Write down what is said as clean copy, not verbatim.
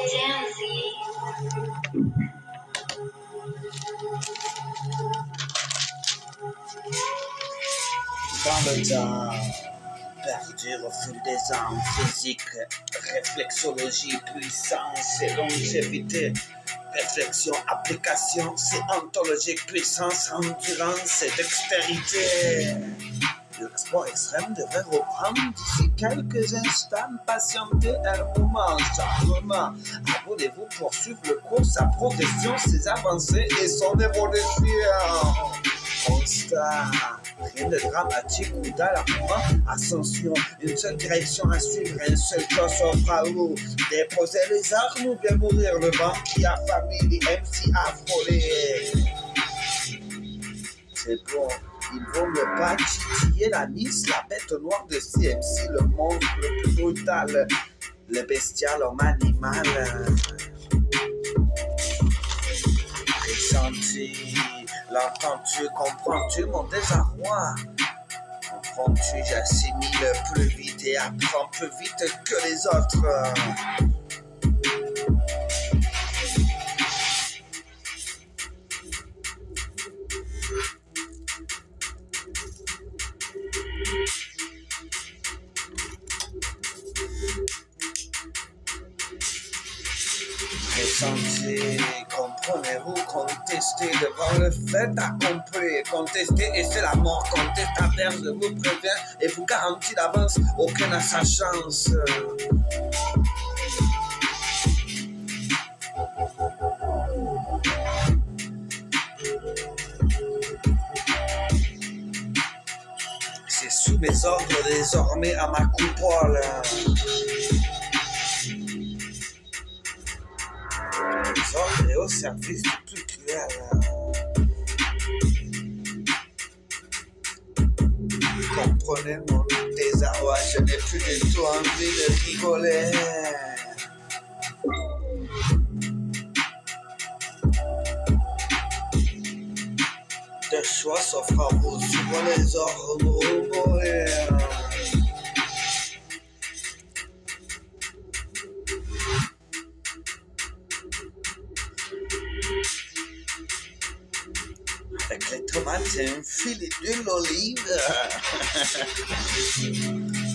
Dans le temps, perdu au fil des ans, physique, réflexologie, puissance et longévité, réflexion, application, c'est ontologique, puissance, endurance et dextérité. Le sport extrême devrait reprendre d'ici quelques instants. Patientez un moment, charmement. Abonnez-vous pour suivre le cours, sa progression, ses avancées et son évolution. Constat, rien de dramatique ou d'alarmant. Ascension, une seule direction à suivre, un seul choix s'offre à vous. Déposer les armes ou bien mourir, le vent qui a famille, les MC affolés. C'est bon. Il vaut mieux pas titiller la Nice, la bête noire de CMC, le monstre le plus brutal, le bestial homme animal. Ressenti, l'entends-tu, comprends-tu mon désarroi? Comprends-tu, j'assimile plus vite et apprends plus vite que les autres. Ressentez, comprenez-vous, contestez devant le fait accompli. Contestez et c'est la mort, contestataire, je vous préviens et vous garantis d'avance, aucun n'a sa chance. C'est sous mes ordres désormais à ma coupole. Et au service du plus cruel. Comprenez mon désarroi, je n'ai plus du tout envie de rigoler. De choix s'offrent à vous, souvent les ordres mourir. Avec les tomates et un filet d'huile d'olive.